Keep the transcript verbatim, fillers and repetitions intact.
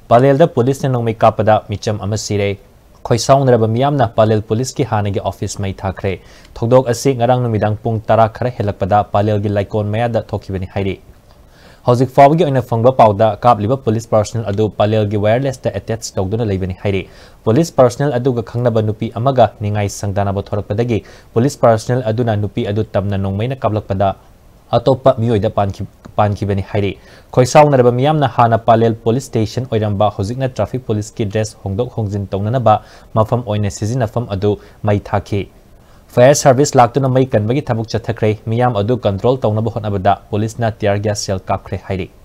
Pallel da police ne nongmei kappada micham ama sire khoi saungraba miyamna Pallel police ki hanagi office mai thakhre thodok asi ngarang numidang pung tara khara helakpada Pallel gi laikon maya da thokibani hairi Hauzik fawgi oina fangba pauda kapliba police personnel adu Pallel gi wireless da attach tawduna leibani hairi police personnel adu ga khangnaba nupi amaga ningai sangdana ba thorakpadagi police personnel aduna nupi adu tamna nongmei na kablakpada atopa miyoi da panki panki bani hairi khoi saungraba miyamna hana Pallel police station oiramba hozikna traffic police ki dress hongdok hongjin tawnana ba mafam oina sizinafam adu mai thaki Fire service laktuna mai kanbagi thabuk chathakre miyam adu control tawnaba honabada police na tear gas cell kapkhre hairi